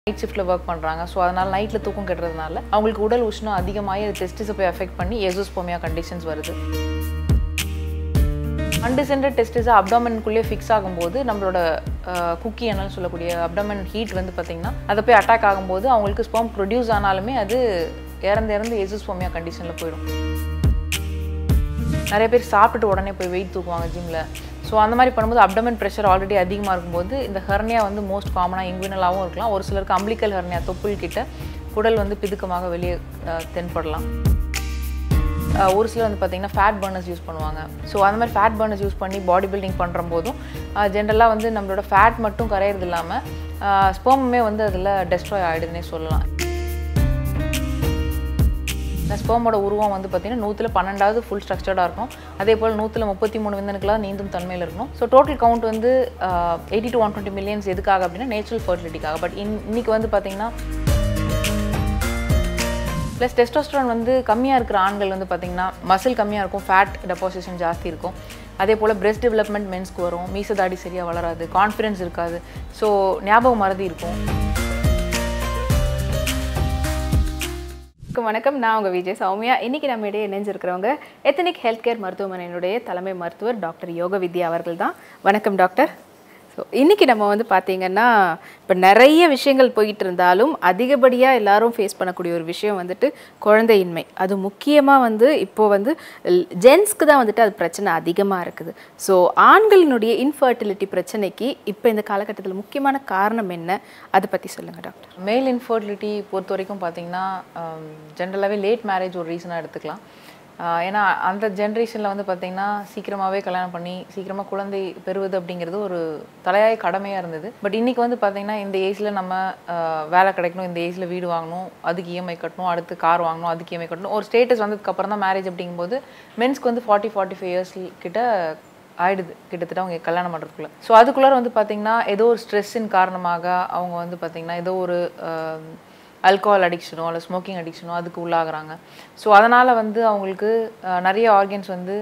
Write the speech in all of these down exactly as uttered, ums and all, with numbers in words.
Night ஷிஃப்ட்டில் work பண்ணுறாங்க. So அதனால் நைட்டில் தூக்கம் கெட்டுறதுனால அவங்களுக்கு உடல் உஷ்ணம் அதிகமாகி அது டெஸ்டிஸை போய் அஃபெக்ட் பண்ணி எசோஸ்போமியா கண்டிஷன்ஸ் வருது. அன்டிசென்டட் டெஸ்டிஸை அப்டாமனுக்குள்ளேயே ஃபிக்ஸ் ஆகும்போது நம்மளோட குக்கி என்னன்னு சொல்லக்கூடிய அப்டாமன் ஹீட் வந்து பார்த்திங்கன்னா அதை போய் அட்டாக் ஆகும்போது அவங்களுக்கு ஸ்பெர்ம் ப்ரொடியூஸ் ஆனாலுமே அது இறந்து இறந்து எசோஸ்போமியா கண்டிஷனில் போயிடும். நிறைய பேர் சாப்பிட்டுட்டு உடனே போய் வெயிட் தூக்குவாங்க ஜிம்மில். ஸோ அந்த மாதிரி பண்ணும்போது அப்டமன் ப்ரெஷர் ஆல்ரெடி அதிகமாக இருக்கும்போது இந்த ஹெர்னியா வந்து மோஸ்ட் காமனாக இன்குவினலாகவும் இருக்கலாம். ஒரு சிலருக்கு அம்பிளிக்கல் ஹெர்னியா தொப்புள் கிட்ட குடல் வந்து பிதுக்கமாக வெளியே தென்படலாம். ஒரு சிலர் வந்து பார்த்திங்கன்னா ஃபேட் பர்னர்ஸ் யூஸ் பண்ணுவாங்க. ஸோ அந்த மாதிரி ஃபேட் பர்னர்ஸ் யூஸ் பண்ணி பாடி பில்டிங் பண்ணுற போதும் ஜென்ரலாக வந்து நம்மளோட ஃபேட் மட்டும் கரையிறது இல்லாமல் ஸ்பெர்முமே வந்து அதில் டெஸ்ட்ராய் ஆகிடுதுன்னே சொல்லலாம். ஸ்பெர்மோட உருவம் வந்து பார்த்திங்கன்னா நூற்றில் பன்னெண்டாவது ஃபுல் ஸ்ட்ரக்சர்டாக இருக்கும். அதே போல் நூற்றில் முப்பத்தி மூணு விந்தணுக்களாக நீந்தும் தன்மையில் இருக்கணும். ஸோ டோட்டல் கவுண்ட் வந்து eighty to one twenty millions எதுக்காக அப்படின்னா நேச்சுரல் ஃபர்டிலிட்டிக்காக. பட் இன் இன்னைக்கு வந்து பார்த்திங்கன்னா ப்ளஸ் டெஸ்டோஸ்டரான் வந்து கம்மியாக இருக்கிற ஆண்கள் வந்து பார்த்திங்கன்னா மசில் கம்மியாக இருக்கும், ஃபேட் டெபாசிஷன் ஜாஸ்தி இருக்கும். அதே போல் பிரெஸ்ட் டெவலப்மெண்ட் மென்ஸ்க்கு வரும், மீசதாடி சரியாக வளராது, கான்ஃபிடன்ஸ் இருக்காது, ஸோ ஞாபகம் மறதி இருக்கும். வணக்கம், நான் உங்கள் விஜய் சௌமியா. இன்றைக்கி நம்ம இடையே இணைஞ்சிருக்கிறவங்க எத்தனிக் ஹெல்த் கேர் மருத்துவமனையினுடைய தலைமை மருத்துவர் டாக்டர் யோக வித்யா அவர்கள் தான். வணக்கம் டாக்டர். ஸோ இன்றைக்கி நம்ம வந்து பார்த்திங்கன்னா இப்போ நிறைய விஷயங்கள் போயிட்டு இருந்தாலும் அதிகப்படியாக எல்லாரும் ஃபேஸ் பண்ணக்கூடிய ஒரு விஷயம் வந்துட்டு குழந்தையின்மை. அது முக்கியமாக வந்து இப்போது வந்து ஜென்ஸ்க்கு தான் வந்துட்டு அது பிரச்சனை அதிகமாக இருக்குது. ஸோ ஆண்களினுடைய இன்ஃபர்டிலிட்டி பிரச்சனைக்கு இப்போ இந்த காலகட்டத்தில் முக்கியமான காரணம் என்ன, அதை பற்றி சொல்லுங்கள் டாக்டர். மேல் இன்ஃபர்டிலிட்டி பொறுத்த வரைக்கும் பார்த்திங்கன்னா ஜென்ரலாகவே லேட் மேரேஜ் ஒரு ரீசனாக எடுத்துக்கலாம். ஏன்னா அந்த ஜென்ரேஷனில் வந்து பார்த்திங்கன்னா சீக்கிரமாகவே கல்யாணம் பண்ணி சீக்கிரமாக குழந்தை பெறுவது அப்படிங்கிறது ஒரு தலையாய கடமையாக இருந்தது. பட் இன்றைக்கி வந்து பார்த்திங்கன்னா இந்த ஏஜில் நம்ம வேலை கிடைக்கணும், இந்த ஏஜில் வீடு வாங்கணும், அதுக்கு இஎம்ஐ கட்டணும், அடுத்து கார் வாங்கணும், அதுக்கு இஎம்ஐ கட்டணும், ஒரு ஸ்டேட்டஸ் வந்ததுக்கப்புறம் தான் மேரேஜ் அப்படிங்கும்போது மென்ஸ்க்கு வந்து ஃபார்ட்டி ஃபார்ட்டி ஃபைவ் இயர்ஸ் கிட்ட ஆயிடுது கிட்டத்தட்ட அவங்க கல்யாணம் பண்ணுறதுக்குள்ள. ஸோ அதுக்குள்ளார வந்து பார்த்திங்கன்னா ஏதோ ஒரு ஸ்ட்ரெஸ்ஸின் காரணமாக அவங்க வந்து பார்த்திங்கன்னா ஏதோ ஒரு ஆல்கஹால் அடிக்ஷனோ இல்லை ஸ்மோக்கிங் அடிக்ஷனோ அதுக்கு உள்ளாகிறாங்க. ஸோ அதனால் வந்து அவங்களுக்கு நிறைய ஆர்கன்ஸ் வந்து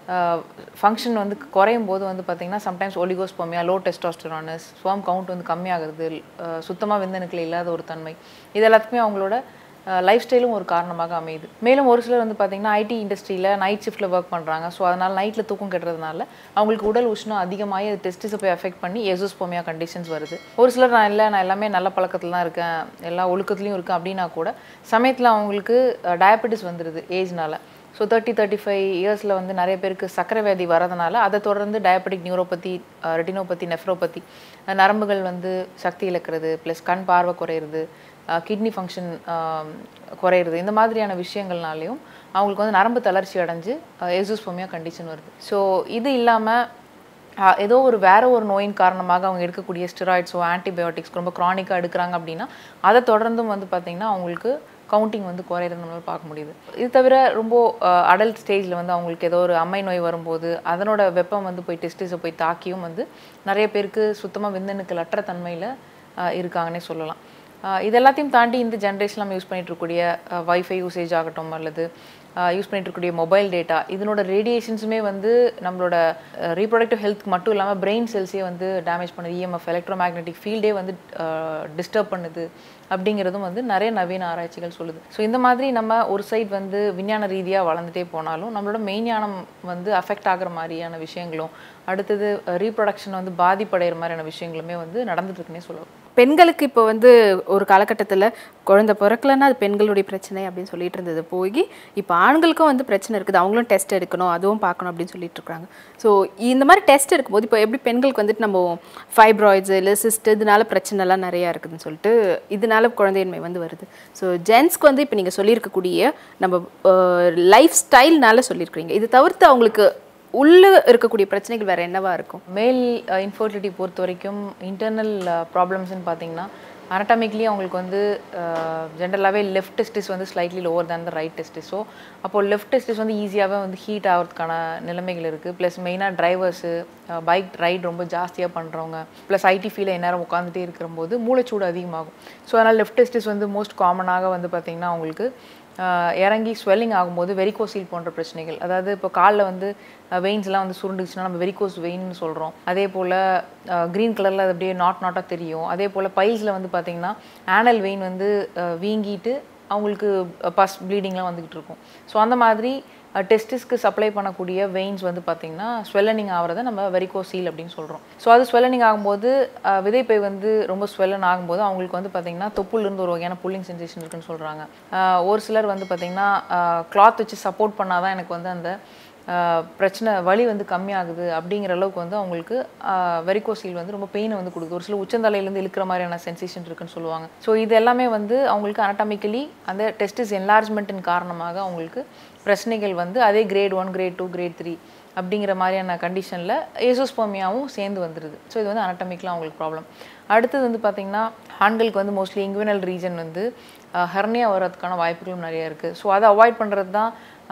ஃபங்க்ஷன் வந்து குறையும் போது வந்து பார்த்திங்கன்னா sometimes oligospermia, low testosterones, sperm count வந்து கம்மியாகிறது, சுத்தமாக விந்தணுக்கள் இல்லாத ஒரு தன்மை, இது எல்லாத்துக்குமே அவங்களோட லைஃப் ஸ்டைலும் ஒரு காரணமாக அமையுது. மேலும் ஒரு சிலர் வந்து பார்த்திங்கன்னா ஐடி இண்டஸ்ட்ரியில் நைட் ஷிஃப்ட்டில் ஒர்க் பண்ணுறாங்க. ஸோ அதனால் நைட்டில் தூக்கம் கெட்டுறதுனால அவங்களுக்கு உடல் உஷ்ணம் அதிகமாகி அது டெஸ்டிஸை போய் அஃபெக்ட் பண்ணி எசோஸ்போமியா கண்டிஷன்ஸ் வருது. ஒரு சிலர் நான் இல்லை நான் எல்லாமே நல்ல பழக்கத்தில் தான் இருக்கேன், எல்லா ஒழுக்கத்துலேயும் இருக்கேன் அப்படின்னா கூட சமயத்தில் அவங்களுக்கு டயபெட்டிஸ் வந்துடுது ஏஜ்னால். ஸோ தேர்ட்டி தேர்ட்டி ஃபைவ் இயர்ஸில் வந்து நிறைய பேருக்கு சக்கரை வியாதி வரதுனால அதை தொடர்ந்து டயபெட்டிக் நியூரோபதி, ரெட்டினோபதி, நெஃப்ரோபதி, நரம்புகள் வந்து சக்தி இழக்கிறது, ப்ளஸ் கண் பார்வை குறையிறது, கிட்னி ஃபங்க்ஷன் குறையிறது, இந்த மாதிரியான விஷயங்கள்னாலையும் அவங்களுக்கு வந்து நரம்பு தளர்ச்சி அடைஞ்சு எசோஸ்போமியா கண்டிஷன் வருது. ஸோ இது இல்லாமல் ஏதோ ஒரு வேறு ஒரு நோயின் காரணமாக அவங்க எடுக்கக்கூடிய ஸ்டெராய்ட்ஸோ ஆன்டிபயோட்டிக்ஸ் ரொம்ப க்ரானிக்காக எடுக்கிறாங்க அப்படின்னா அதை தொடர்ந்தும் வந்து பார்த்திங்கன்னா அவங்களுக்கு கவுண்டிங் வந்து குறையிறது நம்மளால் பார்க்க முடியுது. இது தவிர ரொம்ப அடல்ட் ஸ்டேஜில் வந்து அவங்களுக்கு ஏதோ ஒரு அம்மை நோய் வரும்போது அதனோட வெப்பம் வந்து போய் டெஸ்டிஸை போய் தாக்கியும் வந்து நிறைய பேருக்கு சுத்தமாக விந்தணுக்கள் அற்ற தன்மையில் இருக்காங்கன்னே சொல்லலாம். இது எல்லாத்தையும் தாண்டி இந்த ஜென்ரேஷன் நம்ம யூஸ் பண்ணிட்டு இருக்கக்கூடிய வைஃபை யூசேஜ் ஆகட்டும் அல்லது யூஸ் பண்ணிட்டு இருக்கக்கூடிய மொபைல் டேட்டா, இதனோட ரேடியேஷன்ஸுமே வந்து நம்மளோட ரீப்ரொடக்டிவ் ஹெல்த் மட்டும் இல்லாமல் பிரெயின் செல்ஸே வந்து டேமேஜ் பண்ணுது, இஎம்எஃப் எலக்ட்ரோ மேக்னெட்டிக் ஃபீல்டே வந்து டிஸ்டர்ப் பண்ணுது அப்படிங்கிறதும் வந்து நிறைய நவீன ஆராய்ச்சிகள் சொல்லுது. ஸோ இந்த மாதிரி நம்ம ஒரு சைட் வந்து விஞ்ஞான ரீதியாக வளர்ந்துட்டே போனாலும் நம்மளோட மெய்ஞானம் வந்து அஃபெக்ட் ஆகிற மாதிரியான விஷயங்களும் அடுத்தது ரீப்ரொடக்ஷன் வந்து பாதிப்படைகிற மாதிரியான விஷயங்களுமே வந்து நடந்துட்டுருக்குன்னே சொல்லுவோம். பெண்களுக்கு இப்போ வந்து ஒரு காலகட்டத்தில் குழந்தை பிறக்கலன்னா அது பெண்களுடைய பிரச்சனை அப்படின்னு சொல்லிட்டு இருந்தது போய் இப்போ ஆண்களுக்கும் வந்து பிரச்சனை இருக்குது, அவங்களும் டெஸ்ட் எடுக்கணும், அதுவும் பார்க்கணும் அப்படின்னு சொல்லிட்டு இருக்காங்க. ஸோ இந்த மாதிரி டெஸ்ட் எடுக்கும்போது இப்போ எப்படி பெண்களுக்கு வந்துட்டு நம்ம ஃபைப்ராய்ட்ஸு இல்லை சிஸ்ட் இதனால பிரச்சனைலாம் நிறையா இருக்குதுன்னு சொல்லிட்டு இதனால குழந்தையின்மை வந்து வருது. ஸோ ஜென்ஸ்க்கு வந்து இப்போ நீங்கள் சொல்லியிருக்கக்கூடிய நம்ம லைஃப் ஸ்டைல்னால சொல்லியிருக்கிறீங்க, இது தவிர்த்து அவங்களுக்கு உள்ளே இருக்கக்கூடிய பிரச்சனைகள் வேறு என்னவா இருக்கும்? மேல் இன்ஃபர்டிலிட்டி பொறுத்த வரைக்கும் இன்டர்னல் ப்ராப்ளம்ஸ்ன்னு பார்த்தீங்கன்னா அனட்டாமிக்லி அவங்களுக்கு வந்து ஜென்ரலாகவே லெஃப்ட் டெஸ்டிஸ் வந்து slightly lower than the right testis. So அப்போது லெஃப்ட் டெஸ்டிஸ் வந்து ஈஸியாகவே வந்து ஹீட் ஆகிறதுக்கான நிலைமைகள் இருக்குது. ப்ளஸ் மெயினாக டிரைவர்ஸு பைக் ரைட் ரொம்ப ஜாஸ்தியாக பண்ணுறவங்க ப்ளஸ் ஐடி ஃபீல்டில் எந்நேரம் உட்காந்துட்டே இருக்கிறம்போது மூளைச்சூடு அதிகமாகும். ஸோ அதனால் லெஃப்ட் டெஸ்டிஸ் வந்து மோஸ்ட் காமனாக வந்து பார்த்திங்கன்னா அவங்களுக்கு இறங்கி ஸ்வெல்லிங் ஆகும்போது வெரிகோசீல் போன்ற பிரச்சனைகள், அதாவது இப்போ காலில் வந்து வெயின்ஸ்லாம் வந்து சுருண்டுச்சுன்னா நம்ம வெரிகோஸ் வெயின்னு சொல்கிறோம். அதே போல் க்ரீன் கலரில் அது அப்படியே நாட் நாட்டாக தெரியும். அதே போல் பைல்ஸில் வந்து பார்த்திங்கன்னா ஆனல் வெயின் வந்து வீங்கிட்டு அவங்களுக்கு பஸ் ப்ளீடிங்லாம் வந்துக்கிட்டு இருக்கும். ஸோ அந்த மாதிரி டெஸ்டிஸ்க்கு சப்ளை பண்ணக்கூடிய வெயின்ஸ் வந்து பார்த்திங்கன்னா ஸ்வெல்லனிங் ஆகிறத நம்ம வெரிகோசீல் அப்படின்னு சொல்கிறோம். ஸோ அது ஸ்வெல்லனிங் ஆகும்போது விதைப்பை வந்து ரொம்ப ஸ்வெல்லன் ஆகும்போது அவங்களுக்கு வந்து பார்த்திங்கன்னா தொப்புலேருந்து ஒரு வகையான புல்லிங் சென்சேஷன் இருக்குன்னு சொல்கிறாங்க. ஒரு சிலர் வந்து பார்த்திங்கன்னா கிளாத் வச்சு சப்போர்ட் பண்ணால் தான் எனக்கு வந்து அந்த பிரச்சனை வலி வந்து கம்மியாகுது அப்படிங்கிற அளவுக்கு வந்து அவங்களுக்கு வெரிகோசீல் வந்து ரொம்ப பெயினை வந்து கொடுக்குது. ஒரு சில உச்சந்தலையிலேருந்து இழுக்கிற மாதிரியான சென்சேஷன் இருக்குன்னு சொல்லுவாங்க. ஸோ இது எல்லாமே வந்து அவங்களுக்கு அனட்டாமிக்கலி அந்த டெஸ்டிஸ் என்லார்ஜ்மெண்ட்டின் காரணமாக அவங்களுக்கு பிரச்சனைகள் வந்து அதே grade one grade two grade three அப்படிங்கிற மாதிரியான கண்டிஷனில் ஏசோஸ்போமியாவும் சேர்ந்து வந்துடுது. ஸோ இது வந்து அனட்டாமிக்கலாக அவங்களுக்கு ப்ராப்ளம். அடுத்தது வந்து பார்த்திங்கன்னா ஆண்களுக்கு வந்து மோஸ்ட்லி இங்குவினல் ரீஜன் வந்து ஹெர்னியா வர்றதுக்கான வாய்ப்புகளும் நிறைய இருக்குது. ஸோ அதை அவாய்ட் பண்ணுறது தான்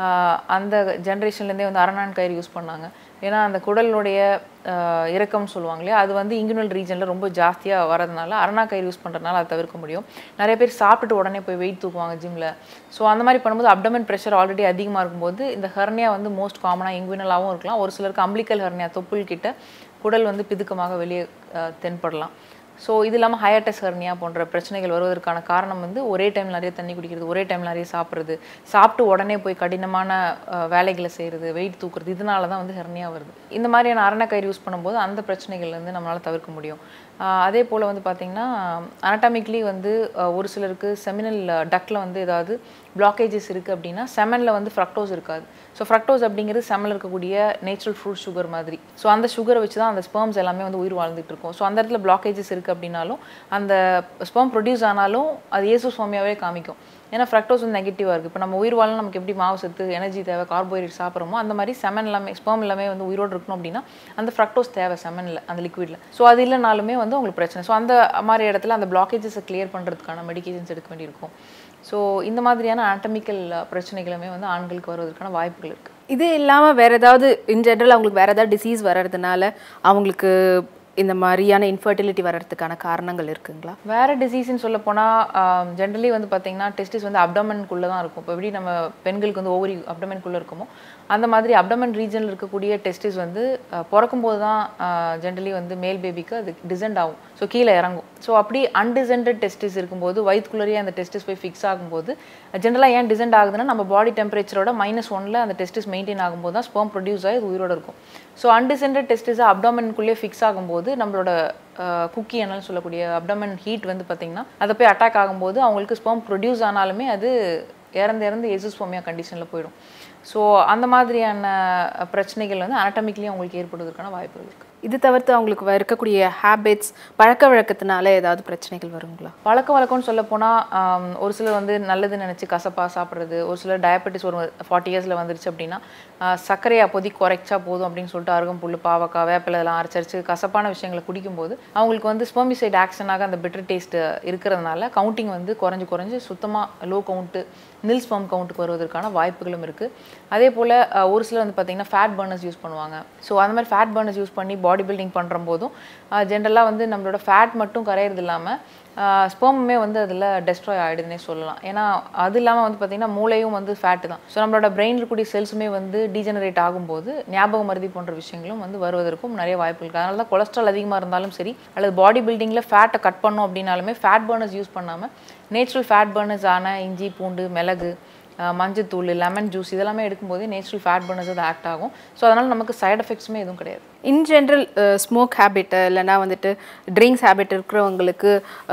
அந்த ஜென்ரேஷன்லேருந்தே வந்து அரணான் கயிறு யூஸ் பண்ணாங்க. ஏன்னா அந்த குடலுடைய இறக்கம்னு சொல்லுவாங்க இல்லையா, அது வந்து இங்குவினல் ரீஜனில் ரொம்ப ஜாஸ்தியாக வரதுனால அரணா கயிறு யூஸ் பண்ணுறதுனால அதை தவிர்க்க முடியும். நிறைய பேர் சாப்பிட்டுட்டு உடனே போய் வெயிட் தூக்குவாங்க ஜிம்மில். ஸோ அந்த மாதிரி பண்ணும்போது அப்டமன் ப்ரெஷர் ஆல்ரெடி அதிகமாக இருக்கும்போது இந்த ஹெர்னியா வந்து மோஸ்ட் காமனாக இங்குவினலாகவும் இருக்கலாம். ஒரு சிலருக்கு அம்பிளிக்கல் ஹெர்னியா, தொப்புள் கிட்ட குடல் வந்து பிதுக்கமாக வெளியே தென்படலாம். ஸோ இது இல்லாமல் ஹயாட்டஸ் ஹெர்னியா போன்ற பிரச்சனைகள் வருவதற்கான காரணம் வந்து ஒரே டைம் நிறைய தண்ணி குடிக்கிறது, ஒரே டைம் நிறைய சாப்பிட்றது, சாப்பிட்டு உடனே போய் கடினமான வேலைகளை செய்கிறது, வெயிட் தூக்குறது, இதனால தான் வந்து ஹெர்னியா வருது. இந்த மாதிரியான அரணக்கயிறு யூஸ் பண்ணும்போது அந்த பிரச்சனைகள்லேருந்து நம்மளால் தவிர்க்க முடியும். அதே போல் வந்து பார்த்திங்கன்னா அனட்டாமிக்லி வந்து ஒரு சிலருக்கு செமினல் டக்கில் வந்து ஏதாவது பிளாக்கேஜஸ் இருக்குது அப்படின்னா செமனில் வந்து ஃப்ரக்டோஸ் இருக்காது. ஸோ ஃப்ரக்டோஸ் அப்படிங்கிறது செமனில் இருக்கக்கூடிய நேச்சுரல் ஃப்ரூட் சுகர் மாதிரி. ஸோ அந்த சுகரை வச்சு தான் அந்த ஸ்பெர்ம்ஸ் எல்லாமே வந்து உயிர் வாழ்ந்துட்டு இருக்கும். ஸோ அந்த இடத்துல பிளாக்கேஜஸ் இருக்குது அப்படின்னாலும் அந்த ஸ்பெர்ம் ப்ரொடியூஸ் ஆனாலும் அது ஏசோஸ்போமியாவே காமிக்கும். ஏன்னா ஃப்ரக்டோஸ் வந்து நெகட்டிவாக இருக்குது. இப்போ நம்ம உயிர் வாழணும், நமக்கு எப்படி மாவு சத்து, எனர்ஜி தேவை, கார்போஹைட்ரேட் சாப்பிட்றோமோ அந்த மாதிரி செமன் எல்லாமே ஸ்பெர்ம் எல்லாமே வந்து உயிரோடு இருக்கணும் அப்படின்னா அந்த ஃப்ரக்டோஸ் தேவை செமனில், அந்த லிக்விடில். ஸோ அது இல்லைனாலுமே வந்து உங்களுக்கு பிரச்சனை. ஸோ அந்த மாதிரி இடத்துல அந்த பிளாக்கேஜஸை கிளியர் பண்ணுறதுக்கான மெடிகேஷன்ஸ் எடுக்க வேண்டியிருக்கும். ஸோ இந்த மாதிரியான ஆட்டமிக்கல் பிரச்சனைகளுமே வந்து ஆண்களுக்கு வருவதற்கான வாய்ப்புகள் இருக்குது. இது இல்லாமல் வேறு ஏதாவது இன் ஜென்ரல் அவங்களுக்கு வேறு ஏதாவது டிசீஸ் வர்றதுனால அவங்களுக்கு இந்த மாதிரியான இன்ஃபர்டிலிட்டி வர்றதுக்கான காரணங்கள் இருக்குங்களா? வேறு டிசீஸ்ன்னு சொல்ல போனால் ஜென்ரலி வந்து பார்த்திங்கன்னா டெஸ்டிஸ் வந்து அப்டமனுக்குள்ளே தான் இருக்கும். இப்போ எப்படி நம்ம பெண்களுக்கு வந்து ஓவரி அப்டமனுக்குள்ளே இருக்குமோ அந்த மாதிரி அப்டமன் ரீஜனில் இருக்கக்கூடிய டெஸ்டிஸ் வந்து பிறக்கும்போது தான் ஜென்ரலி வந்து மேல் பேபிக்கு அது டிசெண்ட் ஆகும். ஸோ கீழே இறங்கும். ஸோ அப்படி அன்டிசெண்டட் டெஸ்டிஸ் இருக்கும்போது வயிற்றுக்குள்ளேயே அந்த டெஸ்டிஸ் போய் ஃபிக்ஸ் ஆகும்போது ஜென்ரலாக ஏன் டிசெண்ட் ஆகுதுன்னா நம்ம பாடி டெம்பரேச்சரோட மைனஸ் ஒன்னில் அந்த டெஸ்டிஸ் மெயின்டைன் ஆகும்போது தான் ஸ்பெர்ம் ப்ரொடியூஸ் ஆகி இது உயிரோடு இருக்கும். ஸோ அன்டிசெண்டட் டெஸ்டிஸாக அப்டமனுக்குள்ளேயே ஃபிக்ஸ் ஆகும்போது நம்மளோட குக்கி என்னன்னு சொல்லக்கூடிய அப்டமன் ஹீட் வந்து பார்த்திங்கன்னா அதை போய் அட்டாக் ஆகும்போது அவங்களுக்கு ஸ்பெர்ம் ப்ரொடியூஸ் ஆனாலுமே அது இறந்து இறந்து ஏசோஸ்போமியா கண்டிஷனில் போயிடும். ஸோ அந்த மாதிரியான பிரச்சனைகள் வந்து அனட்டாமிக்கலி அவங்களுக்கு ஏற்படுவதற்கான வாய்ப்புகள் இருக்குது. இது தவிர்த்து அவங்களுக்கு இருக்கக்கூடிய ஹேபிட்ஸ், பழக்க வழக்கத்தினால ஏதாவது பிரச்சனைகள் வருங்களா? பழக்க வழக்கம்னு சொல்ல போனால் ஒரு சிலர் வந்து நல்லதுன்னு நினச்சி கசப்பாக சாப்பிட்றது, ஒரு சிலர் டயபெட்டிஸ் ஒரு ஃபார்ட்டி இயர்ஸில் வந்துருச்சு அப்படின்னா சர்க்கரையை அப்போதைக்கு குறைச்சா போதும் அப்படின்னு சொல்லிட்டு அருகம்புல், பாவக்காய், வேப்பிலை எல்லாம் அரைச்சரிச்சு கசப்பான விஷயங்களை குடிக்கும்போது அவங்களுக்கு வந்து ஸ்பெர்மிசைட் ஆக்ஷனாக அந்த பிட்டர் டேஸ்ட் இருக்கிறதுனால கவுண்டிங் வந்து குறைஞ்சி குறைஞ்சி சுத்தமாக லோ கவுண்ட்டு, நில் ஸ்பெர்ம் கவுண்ட்டுக்கு வருவதற்கான வாய்ப்புகளும் இருக்குது. அதே போல் ஒரு சிலர் வந்து பார்த்திங்கன்னா ஃபேட் பர்னர்ஸ் யூஸ் பண்ணுவாங்க. ஸோ அந்த மாதிரி ஃபேட் பர்னர்ஸ் யூஸ் பண்ணி பாடி பில்டிங் பண்ணுற போதும் ஜென்ரலாக வந்து நம்மளோட ஃபேட் மட்டும் கரையிறது இல்லாமல் ஸ்பெர்முமே வந்து அதில் டெஸ்ட்ராய் ஆகிடுதுன்னே சொல்லலாம். ஏன்னா அது இல்லாமல் வந்து பார்த்திங்கன்னா மூளையும் வந்து ஃபேட்டு தான். ஸோ நம்மளோட பிரெயின் இருக்கக்கூடிய செல்ஸுமே வந்து டீஜெனரேட் ஆகும்போது ஞாபக மருதி போன்ற விஷயங்களும் வந்து வருவதற்கும் நிறைய வாய்ப்பு இருக்குது. அதனால தான் கொலஸ்ட்ரால் அதிகமாக இருந்தாலும் சரி அல்லது பாடி பில்டிங்கில் ஃபேட்டை கட் பண்ணோம் அப்படின்னாலுமே ஃபேட் பர்னர்ஸ் யூஸ் பண்ணாமல் நேச்சுரல் ஃபேட் பர்னர்ஸ் ஆன இஞ்சி, பூண்டு, மிளகு, மஞ்சத்தூள், லெமன் ஜூஸ் இதெல்லாமே எடுக்கும்போது நேச்சுரல் ஃபேட் பர்னர்ஸ் அது ஆக்ட் ஆகும். ஸோ அதனால் நமக்கு சைட் எஃபெக்ட்ஸுமே எதுவும் கிடையாது. இன் ஜென்ரல் ஸ்மோக் ஹேபிட்டு இல்லைனா வந்துட்டு ட்ரிங்க்ஸ் ஹேபிட் இருக்கிறவங்களுக்கு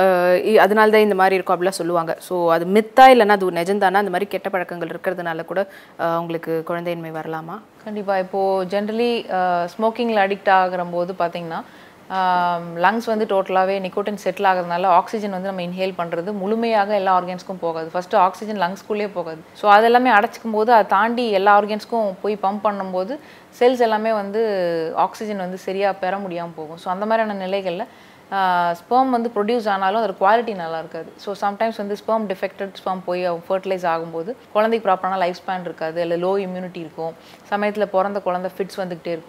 அதனால தான் இந்த மாதிரி இருக்கும் அப்படிலாம் சொல்லுவாங்க. ஸோ அது மித்தா இல்லைனா அது நிஜம்தானா? அந்த மாதிரி கெட்ட பழக்கங்கள் இருக்கிறதுனால கூட அவங்களுக்கு குழந்தையின்மை வரலாமா? கண்டிப்பாக. இப்போது ஜென்ரலி ஸ்மோக்கிங்கில் அடிக்ட் ஆகிற போது பார்த்திங்கன்னா லங்ஸ் வந்து டோட்டலாகவே நிக்கோட்டின் செட்டில் ஆகிறதுனால ஆக்சிஜன் வந்து நம்ம இன்ஹேல் பண்ணுறது முழுமையாக எல்லா ஆர்கன்ஸ்க்கும் போகாது. ஃபஸ்ட்டு ஆக்சிஜன் லங்ஸ்குள்ளேயே போகாது. ஸோ அதெல்லாமே அடைச்சிக்கும் போது அதை தாண்டி எல்லா ஆர்கன்ஸ்க்கும் போய் பம்ப் பண்ணும்போது செல்ஸ் எல்லாமே வந்து ஆக்சிஜன் வந்து சரியாக பெற முடியாமல் போகும். ஸோ அந்த மாதிரியான நிலைகளில் ஸ்பெர்ம் வந்து ப்ரொடியூஸ் ஆனாலும் அதோட குவாலிட்டி நல்லா இருக்காது. ஸோ சம்டைம்ஸ் வந்து ஸ்பெர்ம் டிஃபெக்டட் ஸ்பெர்ம் போய் ஃபர்டிலைஸ் ஆகும்போது குழந்தைக்கு ப்ராப்பரான லைஃப் ஸ்பேன் இருக்காது, இல்லை லோ இம்யூனிட்டி இருக்கும். சமயத்தில் பிறந்த குழந்தை ஃபிட்ஸ் வந்துக்கிட்டே இருக்கும்.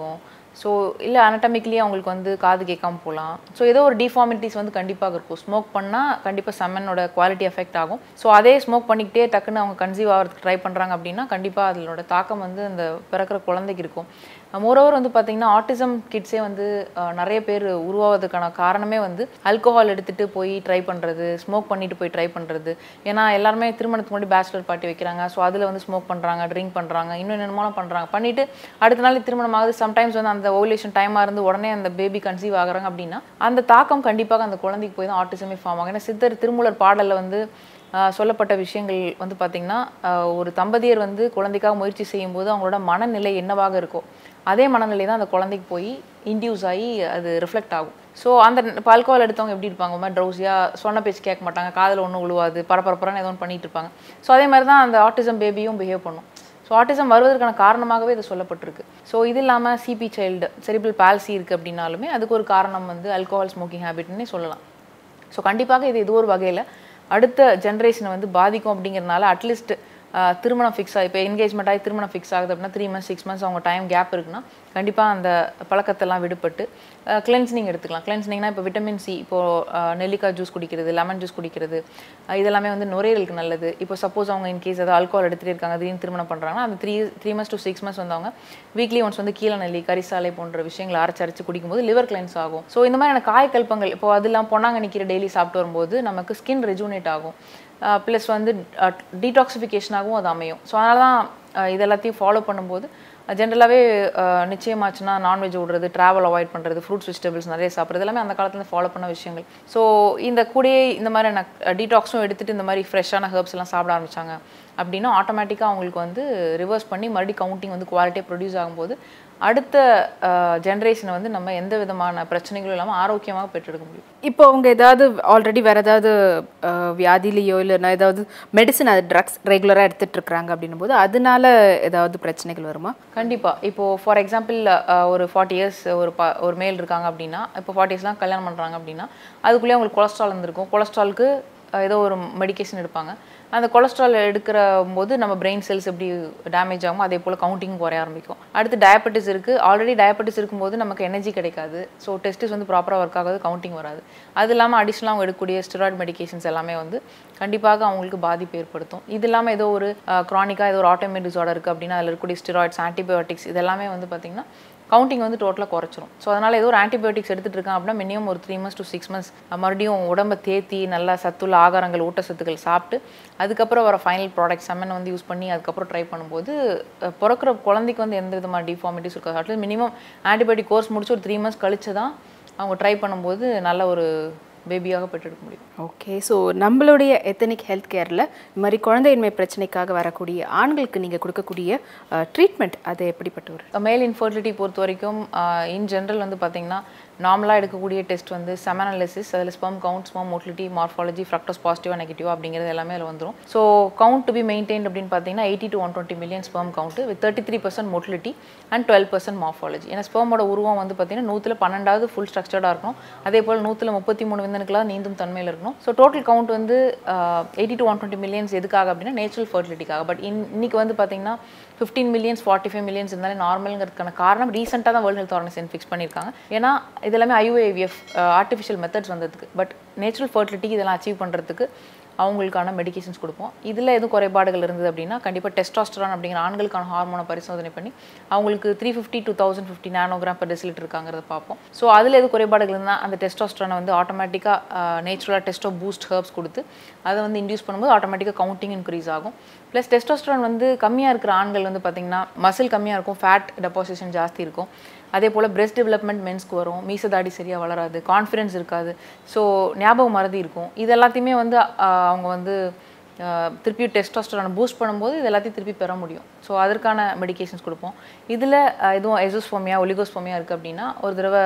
ஸோ இல்லை அனட்டமிக்கலி அவங்களுக்கு வந்து காது கேட்காம போகலாம். ஸோ ஏதோ ஒரு டிஃபார்மிட்டிஸ் வந்து கண்டிப்பாக இருக்கும். ஸ்மோக் பண்ணால் கண்டிப்பாக செமனோட குவாலிட்டி எஃபெக்ட் ஆகும். ஸோ அதே ஸ்மோக் பண்ணிக்கிட்டே டக்குன்னு அவங்க கன்சீவ் ஆகிறதுக்கு ட்ரை பண்ணுறாங்க அப்படின்னா கண்டிப்பாக அதனோட தாக்கம் வந்து அந்த பிறக்கிற குழந்தைக்கு இருக்கும். மோரோவர் வந்து பார்த்திங்கன்னா ஆட்டிசம் கிட்ஸே வந்து நிறைய பேர் உருவாவதுக்கான காரணமே வந்து ஆல்கோஹால் எடுத்துகிட்டு போய் ட்ரை பண்ணுறது, ஸ்மோக் பண்ணிட்டு போய் ட்ரை பண்ணுறது. ஏன்னா எல்லாருமே திருமணத்துக்கு முன்னாடி பேச்சுலர் பார்ட்டி வைக்கிறாங்க. ஸோ அதில் வந்து ஸ்மோக் பண்ணுறாங்க, ட்ரிங்க் பண்ணுறாங்க, இன்னும் என்னென்னமோலாம் பண்ணுறாங்க. பண்ணிவிட்டு அடுத்த நாள் திருமணம் ஆகுது. சம்டைம்ஸ் வந்து அந்த ஓவுலேஷன் டைமாக இருந்து உடனே அந்த பேபி கன்சீவ் ஆகுறாங்க அப்படின்னா அந்த தாக்கம் கண்டிப்பாக அந்த குழந்தைக்கு போய் தான் ஆட்டிசமே ஃபார்ம் ஆகும். ஏன்னா சித்தர் திருமூலர் பாடலில் வந்து சொல்லப்பட்ட விஷயங்கள் வந்து பார்த்திங்கன்னா ஒரு தம்பதியர் வந்து குழந்தைக்காக முயற்சி செய்யும்போது அவங்களோட மனநிலை என்னவாக இருக்கோ அதே மனநிலை தான் அந்த குழந்தைக்கு போய் இன்டியூஸ் ஆகி அது ரிஃப்ளெக்ட் ஆகும். ஸோ அந்த ஆல்கோஹால் எடுத்தவங்க எப்படி இருப்பாங்க, மாதிரி ட்ரௌசியாக சொன்ன பேச்சு கேட்க மாட்டாங்க, காதில் ஒன்றும் உழுவாது, பரபரப்புறான்னு ஏதோ ஒன்று பண்ணிட்டு இருப்பாங்க. ஸோ அதே மாதிரி தான் அந்த ஆட்டிசம் பேபியும் பிஹேவ் பண்ணும். ஸோ ஆட்டிசம் வருவதற்கான காரணமாகவே இது சொல்லப்பட்டிருக்கு. ஸோ இது இல்லாமல் சிபி சைல்டு செரிபிரல் பால்சி இருக்குது அப்படின்னாலுமே அதுக்கு ஒரு காரணம் வந்து ஆல்கோஹால் ஸ்மோக்கிங் ஹேபிட்னே சொல்லலாம். ஸோ கண்டிப்பாக இது இது ஒரு வகையில் அடுத்த ஜென்ரேஷனை வந்து பாதிக்கும். அப்படிங்கிறதுனால அட்லீஸ்ட் திருமணம் ஃபிக்ஸ் ஆகி இப்போ என்கேஜ்மெண்ட் ஆகி திருமணம் ஃபிக்ஸ் ஆகுது அப்படின்னா த்ரீ மந்த்ஸ் சிக்ஸ் மந்த்ஸ் அவங்க டைம் கேப் இருக்குன்னா கண்டிப்பாக அந்த பழக்கத்தெல்லாம் விடுபட்டு கிளென்சினிங் எடுத்துக்கலாம். கிளென்சினிங்னா இப்போ விட்டமின் சி, இப்போது நெல்லிக்காய் ஜூஸ் குடிக்கிறது, லெமன் ஜூஸ் குடிக்கிறது, இதெல்லாமே வந்து நுரையீரலுக்கு நல்லது. இப்போ சப்போஸ் அவங்க இன்கேஸ் ஏதாவது ஆல்கோஹால் எடுத்துகிட்டே இருக்காங்க, திடீர்னு திருமணம் பண்ணுறாங்கன்னா அந்த three three months to six months வந்து அவங்க வீக்லி ஒன்ஸ் வந்து கீழே நெல்லி, கரிசாலை போன்ற விஷயங்களை அரைச்சி அரைச்சி குடிக்கும்போது லிவர் கிளென்ஸ் ஆகும். ஸோ இந்த மாதிரியான காய்கல்பங்கள் இப்போ அதெல்லாம் பொன்னாங்க நிற்கிற டெய்லி சாப்பிட்டு வரும்போது நமக்கு ஸ்கின் ரெஜூனேட் ஆகும். ப்ளஸ் வந்து டீடாக்சிஃபிகேஷனாகவும் அது அமையும். ஸோ அதனால தான் இது எல்லாத்தையும் ஃபாலோ பண்ணும்போது ஜென்ரலாகவே நிச்சயமாச்சுன்னா நான்வெஜ் விடுறது, ட்ராவல் அவாய்ட் பண்ணுறது, ஃப்ரூட்ஸ் வெஜிடபிள்ஸ் நிறைய சாப்பிட்றது எல்லாமே அந்த காலத்தில் ஃபாலோ பண்ண விஷயங்கள். ஸோ இந்த கூடயே இந்த மாதிரி நான் டீடாக்ஸும் எடுத்துகிட்டு இந்த மாதிரி ஃப்ரெஷ்ஷான ஹெர்ப்ஸ் எல்லாம் சாப்பிட ஆரம்பித்தாங்க அப்படின்னா ஆட்டோமேட்டிக்காக அவங்களுக்கு வந்து ரிவர்ஸ் பண்ணி மறுபடியும் கவுண்டிங் வந்து குவாலிட்டியாக ப்ரொடியூஸ் ஆகும்போது அடுத்த ஜென்ரேஷனை வந்து நம்ம எந்த விதமான பிரச்சனைகளும் இல்லாமல் ஆரோக்கியமாக பெற்றெடுக்க முடியும். இப்போ அவங்க ஏதாவது ஆல்ரெடி வேறு ஏதாவது வியாதியிலையோ இல்லைன்னா ஏதாவது மெடிசன் அது ட்ரக்ஸ் ரெகுலராக எடுத்துகிட்டு இருக்கிறாங்க அப்படின்னும் போது அதனால ஏதாவது பிரச்சனைகள் வருமா? கண்டிப்பாக. இப்போது ஃபார் எக்ஸாம்பிள் ஒரு ஃபார்ட்டி இயர்ஸ் ஒரு ப ஒரு மேல் இருக்காங்க அப்படின்னா இப்போ ஃபார்ட்டி இயர்ஸ்லாம் கல்யாணம் பண்ணுறாங்க அப்படின்னா அதுக்குள்ளேயே அவங்களுக்கு கொலஸ்ட்ரால் இருந்திருக்கும். கொலஸ்ட்ராலுக்கு ஏதோ ஒரு மெடிக்கேஷன் எடுப்பாங்க. அந்த கொலஸ்ட்ரால் எடுக்கிற போது நம்ம பிரெயின் செல்ஸ் எப்படி டேமேஜ் ஆகுமோ அதே போல் கவுண்டிங் குறைய ஆரம்பிக்கும். அடுத்து டயபெட்டிஸ் இருக்குது. ஆல்ரெடி டயபெட்டிஸ் இருக்கும்போது நமக்கு எனர்ஜி கிடைக்காது. ஸோ டெஸ்டிஸ் வந்து ப்ராப்பராக ஒர்க் ஆகாது, கவுண்டிங் வராது. அது இல்லாமல் அடிஷ்னலாக அவங்க எடுக்கக்கூடிய ஸ்டெராய்டு மெடிக்கேஷன்ஸ் எல்லாமே வந்து கண்டிப்பாக அவங்களுக்கு பாதிப்பு ஏற்படுத்தும். இது இல்லாமல் ஏதோ ஒரு க்ரானிக்காக ஏதோ ஒரு ஆட்டோமின் டிஸார்டர் இருக்குது அப்படின்னா அதில் இருக்கக்கூடிய ஸ்டெராய்ட்ஸ், ஆன்டிபயோட்டிக்ஸ் இதெல்லாமே வந்து பார்த்திங்கன்னா கவுண்டிங் வந்து டோட்டலாக குறைச்சிரும். ஸோ அதனால் ஏதோ ஒரு ஆன்டிபயோட்டிக்ஸ் எடுத்துகிட்டு இருக்காங்க அப்படின்னா மினிமம் ஒரு three months to six months மறுபடியும் உடம்பை தேத்தி நல்லா சத்துள்ள ஆகாரங்கள், ஊட்டச்சத்துக்கள் சாப்பிட்டு அதுக்கப்புறம் வர ஃபைனல் ப்ராடக்ட் செம்மன் வந்து யூஸ் பண்ணி அதுக்கப்புறம் ட்ரை பண்ணும்போது பிறக்கிற குழந்தைக்கு வந்து எந்த விதமான டிஃபார்மிட்டிஸ் இருக்காது. அட்லீஸ்ட் மினிமம் ஆன்டிபயோட்டிக் கோர்ஸ் முடிச்சு ஒரு த்ரீ மந்த்ஸ் கழிச்சு தான் அவங்க ட்ரை பண்ணும்போது நல்ல ஒரு பேபியாக பெற்றெடுக்க முடியும். ஓகே. ஸோ நம்மளுடைய எத்தனிக் ஹெல்த் கேரில் இந்த மாதிரி குழந்தையின்மை பிரச்சனைக்காக வரக்கூடிய ஆண்களுக்கு நீங்கள் கொடுக்கக்கூடிய ட்ரீட்மெண்ட் அது எப்படிப்பட்ட ஒரு மேல் இன்ஃபர்டிலிட்டி பொறுத்த வரைக்கும் இன் ஜென்ரல் வந்து பார்த்திங்கன்னா நார்மலாக எடுக்கக்கூடிய டெஸ்ட் வந்து செமன் அனாலிசிஸ், அதில் sperm count, sperm motility, morphology, fructose பாசிட்டிவா நெகட்டிவா அப்படிங்கிறது எல்லாமே அதில் வந்துடும். So count to be maintain அப்படின்னு பார்த்தீங்கன்னா eighty to one twenty million sperm count with thirty three percent motility and twelve percent morphology. ஏன்னா ஸ்பெர்மோட உருவம் வந்து பார்த்தீங்கன்னா நூற்றில் பன்னெண்டாவது ஃபுல் ஸ்ட்ரக்சர்டாக இருக்கணும். அதே போல் நூற்றில் முப்பத்தி மூணு விந்தணுக்களாக நீந்தும் தன்மையில் இருக்கணும். ஸோ டோட்டல் கவுண்ட் வந்து eighty to one twenty millions எதுக்காக அப்படின்னா நேச்சுரல் ஃபர்டிலிட்டிக்காக. பட் இன் இன்னைக்கு வந்து பார்த்தீங்கன்னா fifteen millions forty five millions இருந்தாலே நார்மலுங்கிறதுக்கான காரணம் ரீசெண்டாக தான் வேர்ல்டு ஹெல்த் ஆர்கனைசேஷன் ஃபிக்ஸ் பண்ணியிருக்காங்க. ஏன்னா இதெல்லாமே ஐஓஏவிஎஃப் ஆர்டிஃபிஷியல் மெத்தட்ஸ் வந்ததுக்கு. பட் நேச்சுரல் ஃபர்டிலிட்டிக்கு இதெல்லாம் அச்சீவ் பண்ணுறதுக்கு அவங்களுக்கான மெடிக்கேஷன்ஸ் கொடுப்போம். இதில் எதுவும் குறைபாடுகள் இருந்தது அப்படின்னா கண்டிப்பாக டெஸ்டாஸ்டரான் அப்படிங்கிற ஆண்களுக்கான ஹார்மோனை பரிசோதனை பண்ணி அவங்களுக்கு three fifty two thousand fifty nanogram per decilitre இருக்காங்கிறத பார்ப்போம். ஸோ அதில் எது குறைபாடுகள் இருந்தால் அந்த டெஸ்டாஸ்டரானை வந்து ஆட்டோமேட்டிக்காக நேச்சுரலாக டெஸ்டோ பூஸ்ட் ஹெர்ப்ஸ் கொடுத்து அதை வந்து இன்டியூஸ் பண்ணும்போது ஆட்டோமேட்டிக்காக கவுண்டிங் இன்க்ரீஸ் ஆகும். ப்ளஸ் டெஸ்டோஸ்டரான் வந்து கம்மியாக இருக்கிற ஆண்கள் வந்து பார்த்திங்கன்னா மசில் கம்மியாக இருக்கும், ஃபேட் டெபாசிஷன் ஜாஸ்தி இருக்கும். அதே போல் பிரெஸ்ட் டெவலப்மெண்ட் மென்ஸ்க்கு வரும், மீசதாடி சரியாக வளராது, கான்ஃபிடன்ஸ் இருக்காது, ஸோ ஞாபகம் மறதி இருக்கும். இது எல்லாத்தையுமே வந்து அவங்க வந்து திருப்பி டெஸ்டோஸ்டரானை பூஸ்ட் பண்ணும்போது இது எல்லாத்தையும் திருப்பி பெற முடியும். ஸோ அதற்கான மெடிக்கேஷன்ஸ் கொடுப்போம். இதில் எதுவும் எசோஸ்போமியா, ஒலிகோஸ்போமியா இருக்குது அப்படின்னா ஒரு தடவை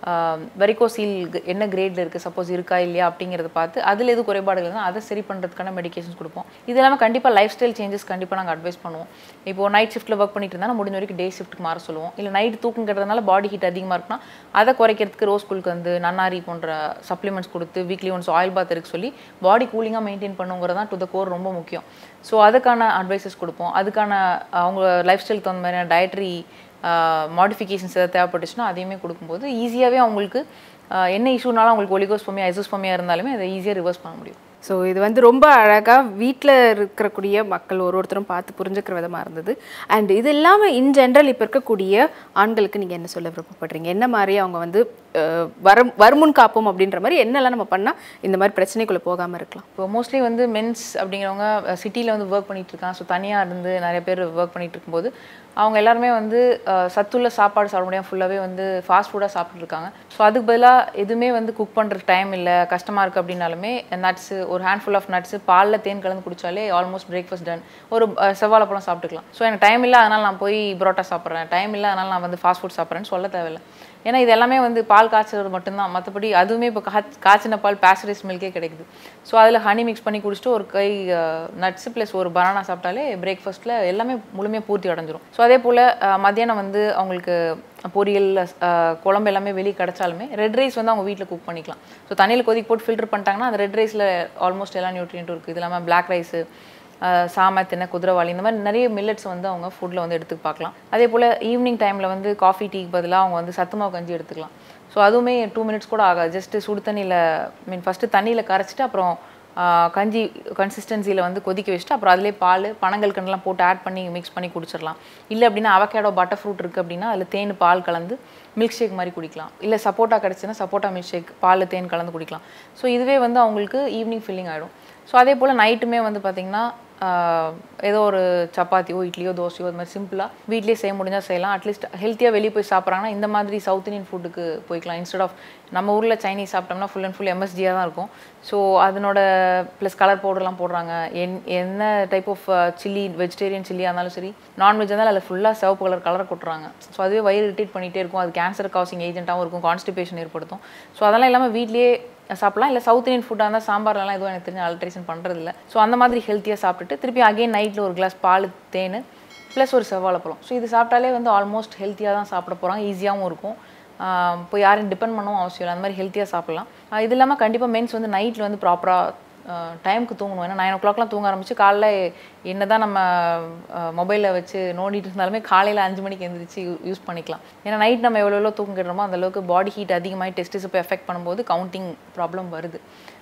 வெரிகோசீல் என்ன கிரேடில் இருக்குது, சப்போஸ் இருக்கா இல்லையா அப்படிங்கிறத பார்த்து அதில் எது குறைபாடுகள் இருந்தால் அதை சரி பண்ணுறதுக்கான மெடிக்கேஷன்ஸ் கொடுப்போம். இது இல்லாமல் கண்டிப்பாக லைஃப் ஸ்டைல் சேஞ்சஸ் கண்டிப்பாக நாங்கள் அட்வைஸ் பண்ணுவோம். இப்போது நைட் ஷிஃப்ட்டில் ஒர்க் பண்ணிட்டு இருந்தால் முடிஞ்ச வரைக்கும் டே ஷிஃப்ட்டுக்கு மாற சொல்லுவோம். இல்லை நைட் தூக்குங்கிறதுனால பாடி ஹீட் அதிகமாக இருக்குன்னா அதை குறைக்கிறதுக்கு ரோஸ் குல்க்கு வந்து நன்னாரி போன்ற சப்ளிமெண்ட்ஸ் கொடுத்து வீக்லி ஒன்ஸ் ஆயில் பாத் இருக்கு சொல்லி பாடி கூலிங்காக மெயின்டைன் பண்ணுங்கிறது தான் டு த கோர் ரொம்ப முக்கியம். ஸோ அதுக்கான அட்வைசஸ் கொடுப்போம். அதுக்கான அவங்க லைஃப் ஸ்டைலுக்கு தகுந்த மாதிரியான டயட்ரி மாடிஃபிகேஷன்ஸ் ஏதாவது தேவைப்பட்டுச்சுன்னா அதையுமே கொடுக்கும்போது ஈஸியாகவே அவங்களுக்கு என்ன இஷ்யூனாலும் அவங்களுக்கு ஒலிகோஸ்போமியா ஐசோஸ்போமியா இருந்தாலுமே அதை ஈஸியாக ரிவர்ஸ் பண்ண முடியும். ஸோ இது வந்து ரொம்ப அழகாக வீட்டில் இருக்கக்கூடிய மக்கள் ஒரு ஒருத்தரும் பார்த்து புரிஞ்சுக்கிற விதமாக இருந்தது. அண்ட் இது இல்லாமல் இன் ஜென்ரல் இப்போ இருக்கக்கூடிய ஆண்களுக்கு நீங்கள் என்ன சொல்ல விருப்பப்படுறீங்க? என்ன மாதிரி அவங்க வந்து வரும் வருமுன் காப்போம் அப்படின்ற மாதிரி என்னெல்லாம் நம்ம பண்ணால் இந்த மாதிரி பிரச்சனைக்குள்ளே போகாமல் இருக்கலாம்? இப்போ மோஸ்ட்லி வந்து மென்ஸ் அப்படிங்கிறவங்க சிட்டியில் வந்து ஒர்க் பண்ணிகிட்டு இருக்காங்க. ஸோ தனியாக இருந்து நிறைய பேர் ஒர்க் பண்ணிகிட்டு இருக்கும்போது அவங்க எல்லாருமே வந்து சத்துள்ள சாப்பாடு சாப்பிட முடியாமல் ஃபுல்லாகவே வந்து ஃபாஸ்ட் ஃபுட்டாக சாப்பிட்ருக்காங்க. ஸோ அதுக்கு பதிலாக எதுவுமே வந்து குக் பண்ணுற டைம் இல்லை, கஷ்டமாக இருக்குது அப்படின்னாலுமே நட்ஸு, ஒரு ஹேண்ட்ஃபுல் ஆஃப் நட்ஸு பாலில் தேன் கலந்து குடித்தாலே ஆல்மோஸ்ட் பிரேக்ஃபாஸ்ட் டன். ஒரு செவ்வாழைப்பழம் சாப்பிட்டுக்கலாம். ஸோ எனக்கு டைம் இல்லை அதனால் நான் போய் பரோட்டா சாப்பிட்றேன், டைம் இல்லை அதனால் நான் வந்து ஃபாஸ்ட் ஃபுட் சாப்பிட்றேன்னு சொல்ல தேவையில்லை. ஏன்னா இது எல்லாமே வந்து பால் காய்ச்சறது மட்டும்தான். மற்றபடி அதுவுமே இப்போ கா காய்ச்சின பால் பேஸ்டரைஸ் மில்கே கிடைக்குது. ஸோ அதில் ஹனி மிக்ஸ் பண்ணி குடிச்சிட்டு ஒரு கை நட்ஸு ப்ளஸ் ஒரு பனானா சாப்பிட்டாலே பிரேக்ஃபாஸ்ட்டில் எல்லாமே முழுமையாக பூர்த்தி அடைஞ்சிரும். ஸோ அதே போல் மத்தியானம் வந்து அவங்களுக்கு பொரியல் குழம்பு எல்லாமே வெளியே கிடச்சாலுமே ரெட் ரைஸ் வந்து அவங்க வீட்டில் குக் பண்ணிக்கலாம். ஸோ தண்ணியில் கொதிக்க போட்டு ஃபில்டர் பண்ணிட்டாங்கன்னா அந்த ரெட் ரைஸில் ஆல்மோஸ்ட் எல்லா நியூட்ரியன்ட்டும் இருக்குது. இது இல்லாமல் பிளாக் ரைஸு, சாமை, தினை, குதிரைவாளி இந்த மாதிரி நிறைய மில்லட்ஸ் வந்து அவங்க ஃபுட்டில் வந்து எடுத்துக்க பார்க்கலாம். அதே போல் ஈவினிங் டைமில் வந்து காஃபி டீக்கு பதிலாக அவங்க வந்து சத்துமாவு கஞ்சி எடுத்துக்கலாம். ஸோ அதுவுமே டூ மினிட்ஸ் கூட ஆகாது. ஜஸ்ட்டு சுடு தண்ணியில் மீன் ஃபஸ்ட்டு தண்ணியில் கரைச்சிட்டு அப்புறம் கஞ்சி கன்சிஸ்டன்சியில் வந்து கொதிக்க வச்சுட்டு அப்புறம் அதிலே பால் பனங்கள் கண்டெல்லாம் போட்டு ஆட் பண்ணி மிக்ஸ் பண்ணி குடிச்சிடலாம். இல்லை அப்படின்னா அவகேடோ பட்டர் ஃப்ரூட் இருக்குது அப்படின்னா அதில் தேன் பால் கலந்து மில்க் ஷேக் மாதிரி குடிக்கலாம். இல்லை சப்போட்டா கிடச்சுன்னா சப்போட்டா மில்க் ஷேக் பால் தேன் கலந்து குடிக்கலாம். ஸோ இதுவே வந்து அவங்களுக்கு ஈவினிங் ஃபில்லிங் ஆகிடும். ஸோ அதே போல் நைட்டுமே வந்து பார்த்திங்கன்னா ஏதோ ஒரு சப்பாத்தியோ இட்லியோ தோசையோ அது மாதிரி சிம்பிளாக வீட்லேயே செய்ய முடிஞ்சால் செய்யலாம். அட்லீஸ்ட் ஹெல்த்தியாக வெளியே போய் சாப்பிட்றாங்கன்னா இந்த மாதிரி சவுத் இந்தியன் ஃபுட்டுக்கு போய்க்கலாம். இன்ஸ்டெட் ஆஃப் நம்ம ஊரில் சைனீஸ் சாப்பிட்டோம்னா ஃபுல் அண்ட் ஃபுல் எம்எஸ்ஜியாக தான் இருக்கும். ஸோ அதனோட ப்ளஸ் கலர் பவுடர்லாம் போடுறாங்க. என் என்ன டைப் ஆஃப் சில்லி வெஜிடேரியன் சில்லியாக இருந்தாலும் சரி, நான்வெஜ் இருந்தாலும் அதில் ஃபுல்லாக சிவப்பு கலர் கலரை கொட்டுறாங்க. ஸோ அதுவே வயிறு இரிட்டேட் பண்ணிகிட்டே இருக்கும். அது கேன்சர் காசிங் ஏஜென்ட்டாகவும் இருக்கும், கான்ஸ்டிபேஷன் ஏற்படுத்தும். ஸோ அதெல்லாம் இல்லாமல் வீட்லேயே சாப்பிடலாம். இல்லை சவுத் இந்தியன் ஃபுட்டாக இருந்தால் சாம்பார்லாம் எதுவும் எனக்கு தெரிஞ்ச ஆல்ட்ரேஷன் பண்ணுறதில்ல. ஸோ அந்த மாதிரி ஹெல்த்தியாக சாப்பிட்டுட்டு திருப்பி அகைன் நைட்டில் ஒரு கிளாஸ் பால் தேன் ப்ளஸ் ஒரு செவ்வாழைப்பழம். ஸோ இது சாப்பிட்டாலே வந்து ஆல்மோஸ்ட் ஹெல்த்தியாக தான் சாப்பிட போகிறாங்க. ஈஸியாகவும் இருக்கும். இப்போ யாரையும் டிபெண்ட் பண்ணவும் அவசியம் இல்லை. அந்த மாதிரி ஹெல்த்தியாக சாப்பிட்லாம். இது இல்லாமல் கண்டிப்பாக மென்ஸ் வந்து நைட்டில் வந்து ப்ராப்பராக டைமுக்கு தூங்கணும். ஏன்னா நைன் ஓ கிளாக்லாம் தூங்க ஆரம்பிச்சு காலைல என்ன தான் நம்ம மொபைலில் வச்சு நோண்டிட்டு இருந்தாலுமே காலையில் அஞ்சு மணிக்கு எழுந்திரிச்சு யூஸ் பண்ணிக்கலாம். ஏன்னா நைட் நம்ம எவ்வளோ எவ்வளோ தூக்கம் கட்டுறோமோ அந்தளவுக்கு பாடி ஹீட் அதிகமாகி டெஸ்டிஸ் போய் எஃபெக்ட் பண்ணும்போது கவுண்டிங் ப்ராப்ளம் வருது.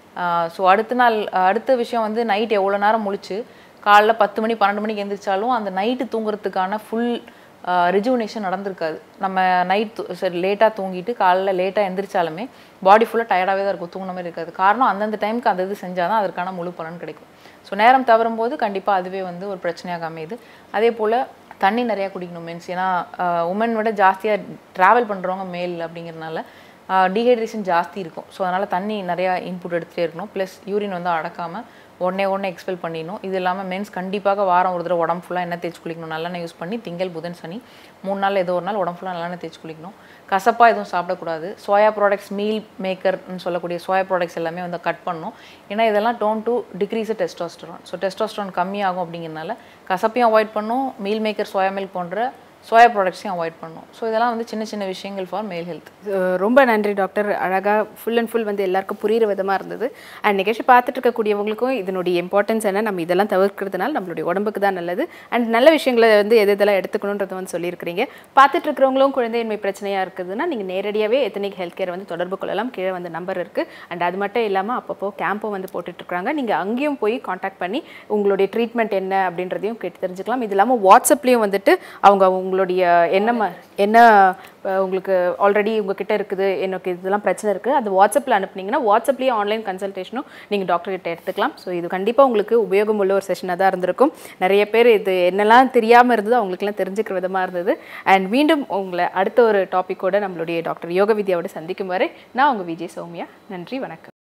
ஸோ அடுத்த நாள் அடுத்த விஷயம் வந்து நைட் எவ்வளோ நேரம் முழிச்சு காலைல பத்து மணி பன்னெண்டு மணிக்கு எழுந்திரிச்சாலும் அந்த நைட்டு தூங்குறதுக்கான ஃபுல் ரிஜுவனேஷன் நடந்திருக்காது. நம்ம நைட் சரி லேட்டாக தூங்கிட்டு காலைல லேட்டாக எழுந்திரிச்சாலுமே பாடி ஃபுல்லாக டயர்டாகவே தான் இருக்கும், தூங்கின மாதிரி இருக்காது. காரணம் அந்தந்த டைமுக்கு அந்த இது செஞ்சால் தான் அதற்கான முழு பலன் கிடைக்கும். ஸோ நேரம் தவறும்போது கண்டிப்பாக அதுவே வந்து ஒரு பிரச்சனையாக அமையுது. அதே போல் தண்ணி நிறையா குடிக்கணும் மென்ஸ். ஏன்னா உமன் விட ஜாஸ்தியாக ட்ராவல் பண்ணுறவங்க மேல் அப்படிங்கிறதுனால டீஹைட்ரேஷன் ஜாஸ்தி இருக்கும். ஸோ அதனால் தண்ணி நிறையா இன்புட் எடுத்துகிட்டே இருக்கணும். ப்ளஸ் யூரின் வந்து அடக்காமல் உடனே உடனே எக்ஸ்பெல் பண்ணிடணும். இது இல்லாமல் மென்ஸ் கண்டிப்பாக வாரம் ஒரு தடவை உடம்பு ஃபுல்லாக எண்ணெய் தேய்ச்சி குளிக்கணும். நல்லெண்ணெய் யூஸ் பண்ணி திங்கள் புதன் சனி மூணு நாள் ஏதோ ஒரு நாள் உடம்பு ஃபுல்லாக நல்லெண்ணெய் தேய்ச்சி குளிக்கணும். கசப்பாக எதுவும் சாப்பிடக்கூடாது. சோயா ப்ராடக்ட்ஸ் மீல் மேக்கர்னு சொல்லக்கூடிய சோயா ப்ராடக்ட்ஸ் எல்லாமே வந்து கட் பண்ணணும். ஏன்னா இதெல்லாம் done to decrease testosterone. So testosterone கம்மியாகும் அப்படிங்கிறனால கசப்பையும் அவாய்ட் பண்ணணும். மீல் மேக்கர் சோயா மில்க் போன்ற சோயா ப்ராடக்ட்ஸையும் அவாய்ட் பண்ணணும். ஸோ இதெல்லாம் வந்து சின்ன சின்ன விஷயங்கள் ஃபார் மேல் ஹெல்த். ரொம்ப நன்றி டாக்டர். அழகாக ஃபுல் அண்ட் ஃபுல் வந்து எல்லாருக்கும் புரிகிற விதமாக இருந்தது. அண்ட் நிகழ்ச்சி பார்த்துட்டு இருக்கக்கூடியவங்களுக்கும் இதனுடைய இம்பார்ட்டன்ஸ் என்ன, நம்ம இதெல்லாம் தவிர்க்கிறதுனால நம்மளுடைய உடம்புக்கு தான் நல்லது. அண்ட் நல்ல விஷயங்களை வந்து எது எதெல்லாம் எடுத்துக்கணுன்றதை வந்து சொல்லியிருக்கிறீங்க. பார்த்துட்டு இருக்கிறவங்களும் குழந்தையின்மை பிரச்சனையாக இருக்குதுன்னா நீங்கள் நேரடியாகவே எத்தனிக் ஹெல்த் கேர் வந்து தொடர்பு கொள்ளலாம். கீழே வந்து நம்பர் இருக்குது. அண்ட் அது மட்டும் இல்லாமல் அப்பப்போ கேம்பும் வந்து போட்டுட்ருக்காங்க. நீங்கள் அங்கேயும் போய் காண்டாக்ட் பண்ணி உங்களுடைய ட்ரீட்மெண்ட் என்ன அப்படின்றதையும் கேட்டு தெரிஞ்சுக்கலாம். இது இல்லாமல் வாட்ஸ்அப்லேயும் வந்துட்டு அவங்க உங்களுடைய என்ன என்ன உங்களுக்கு ஆல்ரெடி உங்ககிட்ட இருக்குது, எனக்கு இதெல்லாம் பிரச்சனை இருக்குது, அது வாட்ஸ்அப்பில் அனுப்புனீங்கன்னா வாட்ஸ்அப்லேயே ஆன்லைன் கன்சல்டேஷனும் நீங்கள் டாக்டர் கிட்ட எடுத்துக்கலாம். ஸோ இது கண்டிப்பாக உங்களுக்கு உபயோகம் உள்ள ஒரு செஷனாக தான் இருந்திருக்கும். நிறைய பேர் இது என்னெல்லாம் தெரியாமல் இருந்தது அவங்களுக்குலாம் தெரிஞ்சுக்கிற விதமாக இருந்தது. அண்ட் மீண்டும் உங்களை அடுத்த ஒரு டாப்பிக்கோட நம்மளுடைய டாக்டர் யோக வித்யாவோட சந்திக்கும் வரை நான் உங்கள் விஜய் சௌமியா. நன்றி, வணக்கம்.